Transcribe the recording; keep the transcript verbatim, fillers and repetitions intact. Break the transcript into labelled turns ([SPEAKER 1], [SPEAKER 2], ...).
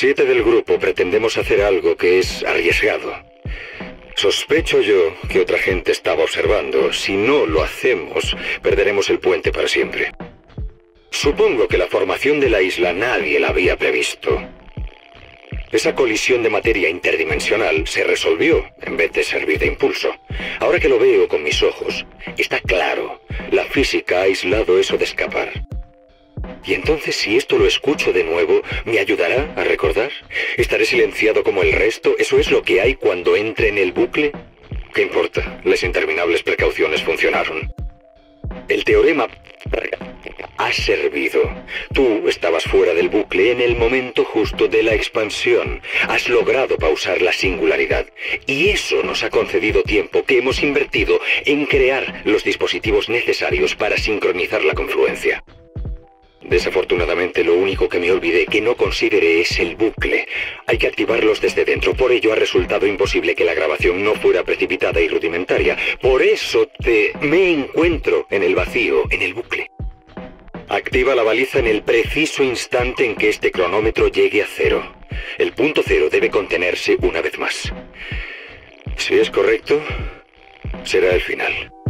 [SPEAKER 1] siete del grupo pretendemos hacer algo que es arriesgado. Sospecho yo que otra gente estaba observando. Si no lo hacemos, perderemos el puente para siempre. Supongo que la formación de la isla nadie la había previsto. Esa colisión de materia interdimensional se resolvió en vez de servir de impulso. Ahora que lo veo con mis ojos, está claro. La física ha aislado eso de escapar. Y entonces, si esto lo escucho de nuevo, ¿me ayudará a recordar? ¿Estaré silenciado como el resto? ¿Eso es lo que hay cuando entre en el bucle? ¿Qué importa? Las interminables precauciones funcionaron. El teorema ha servido. Tú estabas fuera del bucle en el momento justo de la expansión. Has logrado pausar la singularidad. Y eso nos ha concedido tiempo que hemos invertido en crear los dispositivos necesarios para sincronizar la confluencia. Desafortunadamente, lo único que me olvidé que no consideré es el bucle. Hay que activarlos desde dentro. Por ello ha resultado imposible que la grabación no fuera precipitada y rudimentaria. Por eso te... me encuentro en el vacío, en el bucle. Activa la baliza en el preciso instante en que este cronómetro llegue a cero. El punto cero debe contenerse una vez más. Si es correcto, será el final.